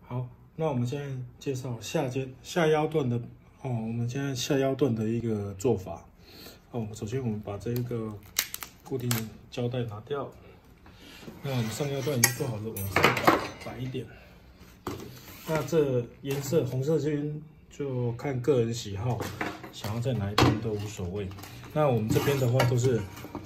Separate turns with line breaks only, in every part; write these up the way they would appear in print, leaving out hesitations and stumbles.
好，那我们现在介绍下腰段的哦，我们现在下腰段的一个做法。哦，首先我们把这个固定胶带拿掉。那我们上腰段已经做好了，往上摆一点。那这颜色红色这边就看个人喜好，想要在哪一边都无所谓。那我们这边的话都是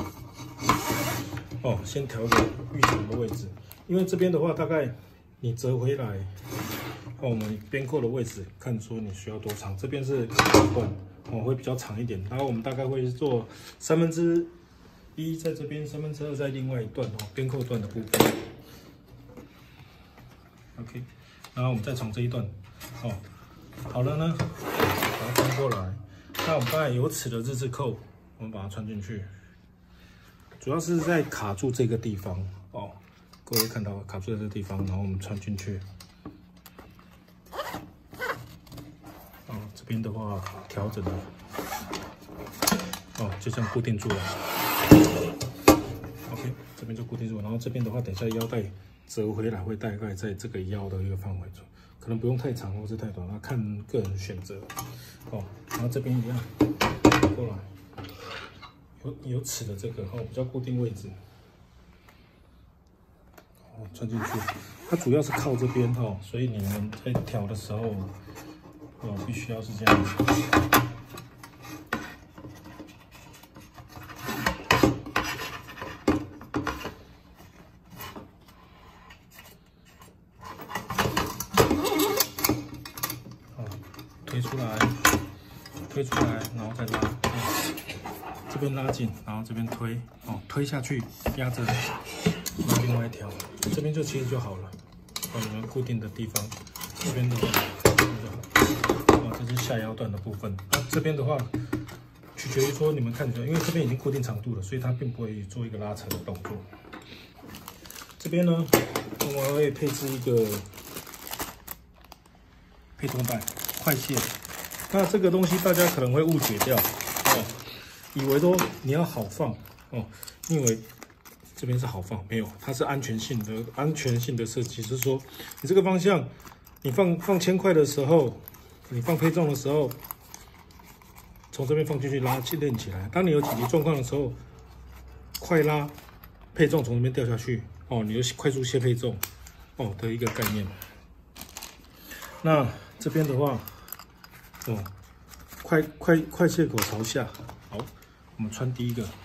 哦，先调个预长的位置，因为这边的话大概你折回来，哦，我们边扣的位置看说你需要多长，这边是2段哦，会比较长一点。然后我们大概会做1/3在这边，2/3在另外一段哦，边扣段的部分。OK， 然后我们再从这一段哦，好了呢，把它穿过来。那我们刚才有齿的日字扣，我们把它穿进去，主要是在卡住这个地方哦。各位看到卡住在这个地方，然后我们穿进去。哦，这边的话调整了，哦，就这样固定住了。OK， 这边就固定住，然后这边的话，等一下腰带折回来会大概在这个腰的一个范围中，可能不用太长或是太短，那看个人选择。哦，然后这边一样过来，有齿的这个哦，比较固定位置。哦，穿进去，它主要是靠这边哦，所以你们在调的时候，哦，必须要是这样子。哦，推出来，然后再拉，这边拉紧，然后这边推，哦，推下去，压着。拿另外一条，这边就其实就好了。哦，你们固定的地方，这边的话就好。哦，这是下腰段的部分。那这边的话，取决于说你们看起来，因为这边已经固定长度了，所以它并不会做一个拉扯的动作。这边呢，我们会配置一个配重带快卸。那这个东西大家可能会误解掉哦，以为说你要好放哦，你以为。这边是好放，没有，它是安全性的设计，是说你这个方向，你放铅块的时候，你放配重的时候，从这边放进去拉去链起来。当你有紧急状况的时候，快拉配重从这边掉下去，哦，你就快速卸配重，哦的一个概念。那这边的话，哦，快卸口朝下，好，我们穿第一个。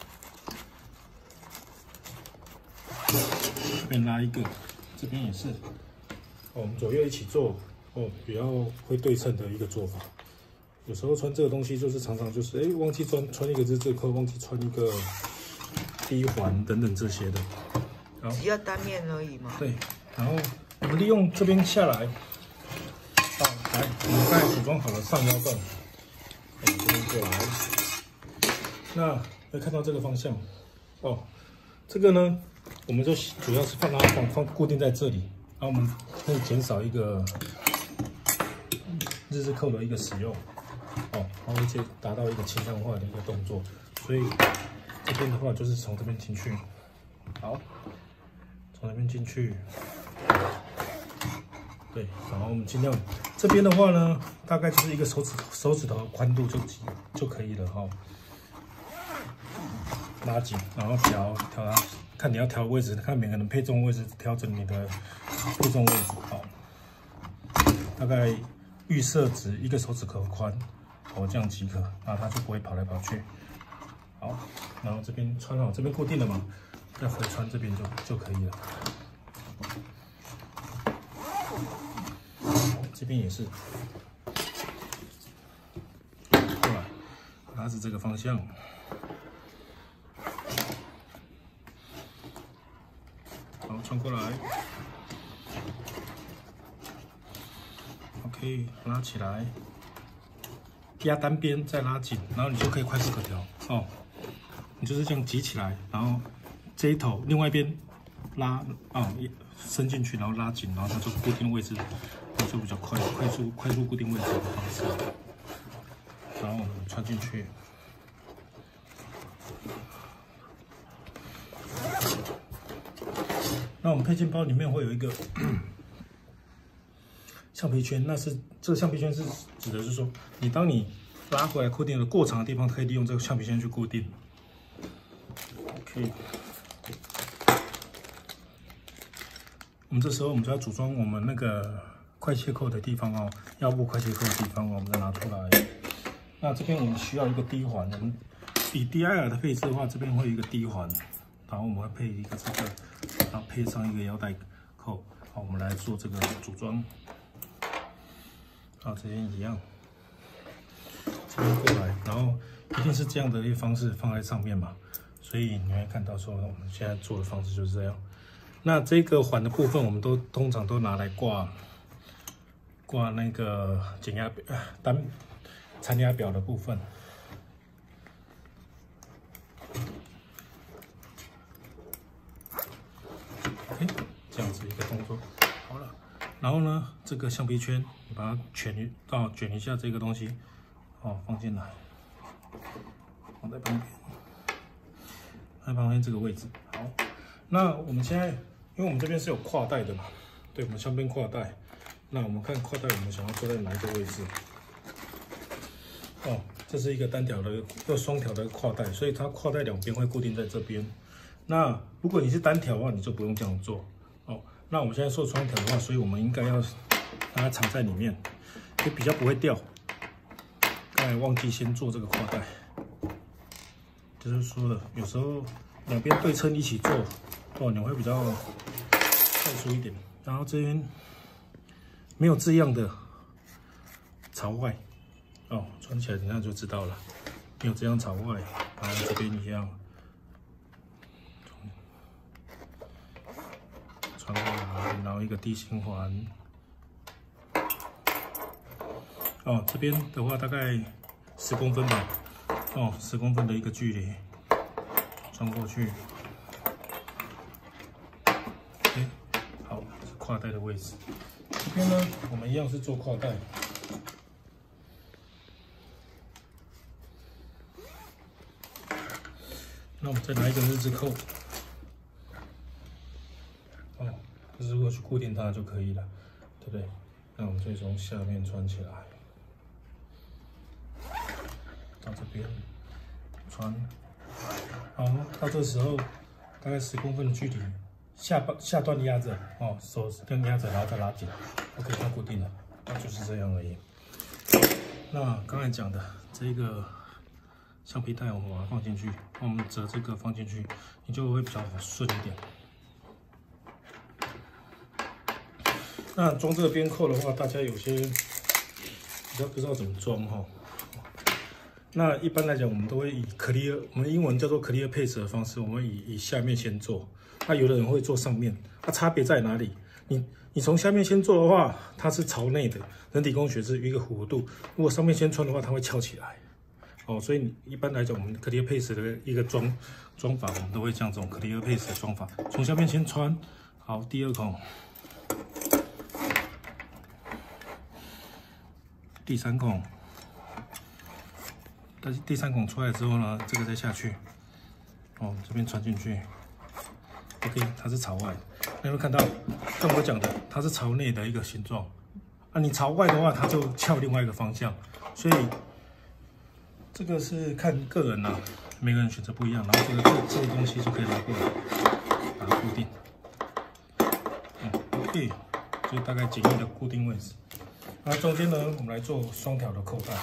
这边拉一个，这边也是，哦，我们左右一起做，哦，比较会对称的一个做法。有时候穿这个东西就是常常就是，忘记穿一个日字扣，忘记穿一个低环等等这些的。好，
只要单面而已嘛。
对，然后我们利用这边下来，来，我们刚才组装好了上腰段，这边过来。那会看到这个方向，哦，这个呢。我们就主要是放固定在这里，然后我们可以减少一个日字扣的一个使用，哦，然后而且达到一个轻量化的一个动作。所以这边的话就是从这边进去，好，从这边进去，对，然后我们尽量这边的话呢，大概就是一个手指头宽度就可以了哈。拉紧，然后调它。看你要调位置，看每个人配重位置，调整你的配重位置。好，大概预设值1个手指头宽，哦，这样即可，那它就不会跑来跑去。好，然后这边穿好，这边固定了嘛，再回穿这边就可以了。这边也是，过来，拉着这个方向。好，穿过来 ，OK， 拉起来，压单边再拉紧，然后你就可以快速可调哦。你就是这样挤起来，然后这一头另外一边拉哦，伸进去，然后拉紧，然后它就固定位置，就比较快速固定位置的方式。然后我们穿进去。那我们配件包里面会有一个橡皮圈，这个橡皮圈是指的是说，当你拉回来固定的过长的地方，可以利用这个橡皮圈去固定。OK， 我们这时候我们就要组装我们那个快切扣的地方哦，腰部快切扣的地方哦，我们再拿出来。那这边我们需要一个低环，我们以 DIR 的配置的话，这边会有一个低环，然后我们会配一个这个，然后配上一个腰带扣。好，我们来做这个组装。好，这边一样，这边过来，然后一定是这样的一个方式放在上面嘛，所以你会看到说我们现在做的方式就是这样。那这个环的部分，我们通常都拿来挂那个减压残压表的部分。OK， 这样子一个动作好了。然后呢，这个橡皮圈你把它卷一下这个东西，哦，放进来，放在旁边，放在旁边这个位置。好，那我们现在，因为我们这边是有跨带的嘛，对，我们双边跨带。那我们看跨带，我们想要做在哪一个位置？哦，这是一个单条的又双条的跨带，所以它跨带两边会固定在这边。那如果你是单条的话，你就不用这样做哦。那我们现在做双条的话，所以我们应该要让它藏在里面，就比较不会掉。刚才忘记先做这个跨带，就是说了，有时候两边对称一起做，哦，你会比较快速一点。然后这边没有字样的朝外，哦，穿起来等下就知道了。没有这样朝外，然后这边一样。穿过来，然后一个地心环。哦，这边的话大概10公分吧。哦，10公分的一个距离，穿过去。OK， 好，是跨带的位置。这边呢，我们一样是做跨带。那我们再拿一个日字扣。日扣去固定它就可以了，对不对？那我们就从下面穿起来，到这边穿，好，到这时候大概10公分的距离，下段压着哦，手跟压着，然后再拉紧 ，OK， 它固定了，那就是这样而已。那刚才讲的这个橡皮带，我们把它放进去，我们折这个放进去，你就会比较顺一点。那装这个边扣的话，大家有些比较不知道怎么装哈。那一般来讲，我们都会以 clear， 我们英文叫做 clear paste 的方式，我们以下面先做。那有的人会做上面，那差别在哪里？你从下面先做的话，它是朝内的，人体工学是一个弧度；如果上面先穿的话，它会翘起来。哦，所以一般来讲，我们 clear paste 的一个装法，我们都会像这种 clear paste 的装法，从下面先穿。好，第2孔。第3孔，但是第3孔出来之后呢，这个再下去，哦，这边穿进去 ，OK， 它是朝外。那有没有看到？跟我讲的，它是朝内的一个形状。啊，你朝外的话，它就翘另外一个方向。所以这个是看个人啦，每个人选择不一样。然后这个东西就可以拉过来，把它固定。OK， 就大概简易的固定位置。那中间呢，我们来做双条的扣带。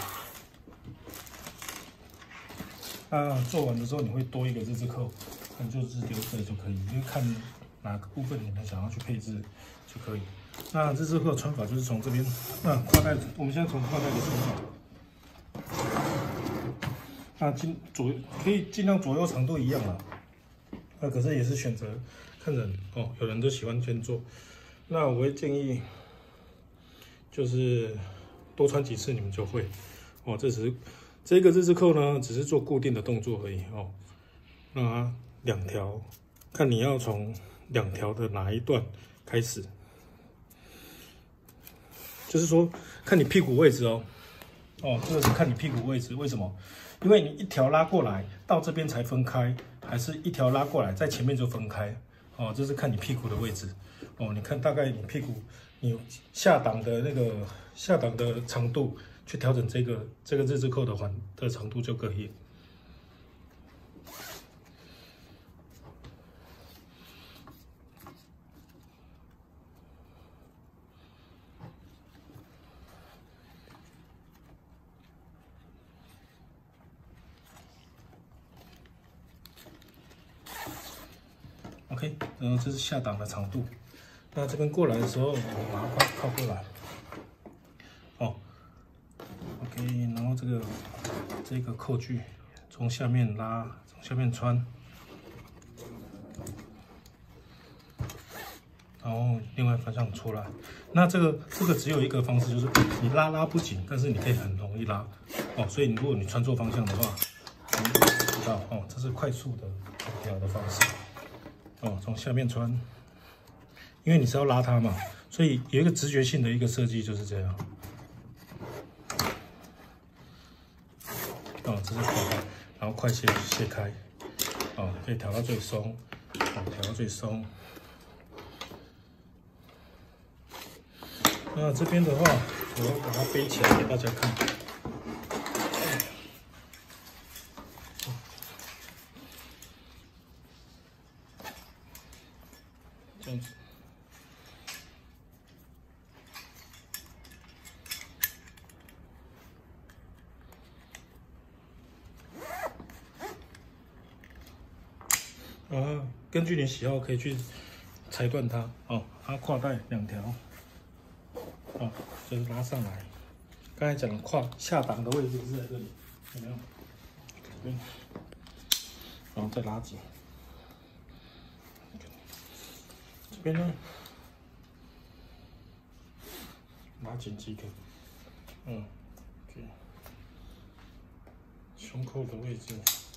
那做完的时候，你会多一个日字扣，那就是留着就可以，因为看哪个部分你们想要去配置就可以。那日字扣的穿法就是从这边，那跨带，我们现在从跨带的穿法。那可以尽量左右长度一样啦。那可是也是选择看人哦，有人都喜欢先做。那我会建议。就是多穿几次，你们就会哦。这个日字扣呢，只是做固定的动作而已哦。那2条，看你要从2条的哪一段开始，就是说看你屁股位置哦。哦，这个是看你屁股位置，为什么？因为你一条拉过来到这边才分开，还是一条拉过来在前面就分开？哦，这是看你屁股的位置哦。你看大概你屁股你下档的长度去调整这个日字扣的长度就可以。OK， 然后这是下档的长度。那这边过来的时候，我把它靠过来。哦 ，OK， 然后这个扣具从下面拉，从下面穿，然后另外方向出来。那这个只有一个方式，就是你拉不紧，但是你可以很容易拉。哦，所以如果你穿错方向的话，你知道哦，这是快速的调的方式。哦，从下面穿，因为你是要拉它嘛，所以有一个直觉性的一个设计就是这样。哦，这是快，然后快卸开，哦，可以调到最松，哦，调到最松。那这边的话，我要把它背起来给大家看。这样子。根据你喜好可以去裁断它哦。它胯带2条，哦，就是拉上来。刚才讲的下档的位置是在这里，有没有？这边，然后再拉紧。这边呢，拉紧即可。嗯，对，胸口的位置。